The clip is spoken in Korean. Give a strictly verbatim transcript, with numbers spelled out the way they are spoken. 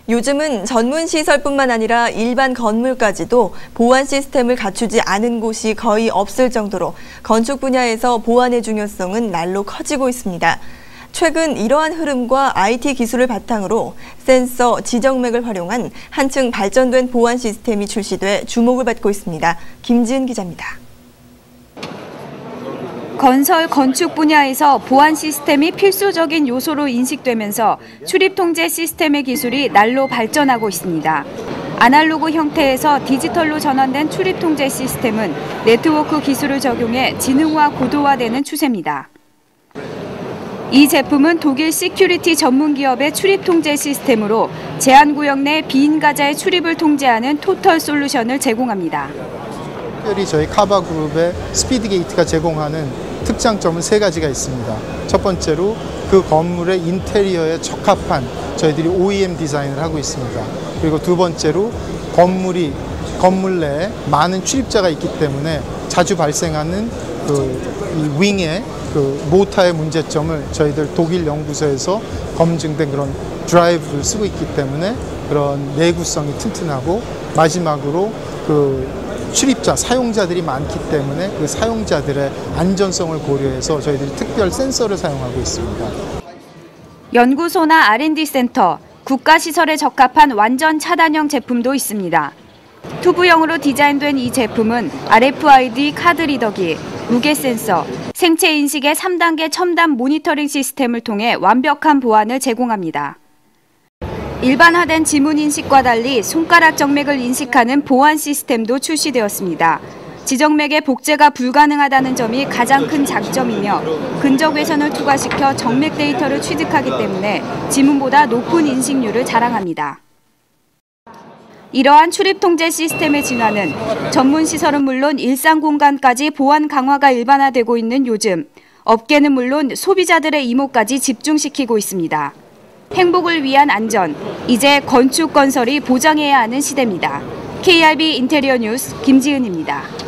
요즘은 전문 시설뿐만 아니라 일반 건물까지도 보안 시스템을 갖추지 않은 곳이 거의 없을 정도로 건축 분야에서 보안의 중요성은 날로 커지고 있습니다. 최근 이러한 흐름과 아이티 기술을 바탕으로 센서, 지정맥을 활용한 한층 발전된 보안 시스템이 출시돼 주목을 받고 있습니다. 김지은 기자입니다. 건설, 건축 분야에서 보안 시스템이 필수적인 요소로 인식되면서 출입 통제 시스템의 기술이 날로 발전하고 있습니다. 아날로그 형태에서 디지털로 전환된 출입 통제 시스템은 네트워크 기술을 적용해 지능화 고도화되는 추세입니다. 이 제품은 독일 시큐리티 전문 기업의 출입 통제 시스템으로 제한구역 내 비인가자의 출입을 통제하는 토털 솔루션을 제공합니다. 특별히 저희 카바그룹의 스피드 게이트가 제공하는 특장점은 세 가지가 있습니다. 첫 번째로 그 건물의 인테리어에 적합한 저희들이 오이엠 디자인을 하고 있습니다. 그리고 두 번째로 건물이 건물 내에 많은 출입자가 있기 때문에 자주 발생하는 그 이 윙의 그 모타의 문제점을 저희들 독일 연구소에서 검증된 그런 드라이브를 쓰고 있기 때문에 그런 내구성이 튼튼하고, 마지막으로 그 출입자, 사용자들이 많기 때문에 그 사용자들의 안전성을 고려해서 저희들이 특별 센서를 사용하고 있습니다. 연구소나 알 앤 디 센터, 국가시설에 적합한 완전 차단형 제품도 있습니다. 튜브형으로 디자인된 이 제품은 알 에프 아이 디 카드 리더기, 무게 센서, 생체 인식의 삼 단계 첨단 모니터링 시스템을 통해 완벽한 보안을 제공합니다. 일반화된 지문 인식과 달리 손가락 정맥을 인식하는 보안 시스템도 출시되었습니다. 지정맥의 복제가 불가능하다는 점이 가장 큰 장점이며 근적 회선을 투과시켜 정맥 데이터를 취득하기 때문에 지문보다 높은 인식률을 자랑합니다. 이러한 출입 통제 시스템의 진화는 전문 시설은 물론 일상 공간까지 보안 강화가 일반화되고 있는 요즘, 업계는 물론 소비자들의 이목까지 집중시키고 있습니다. 행복을 위한 안전, 이제 건축 건설이 보장해야 하는 시대입니다. 케이알비 인테리어 뉴스 김지은입니다.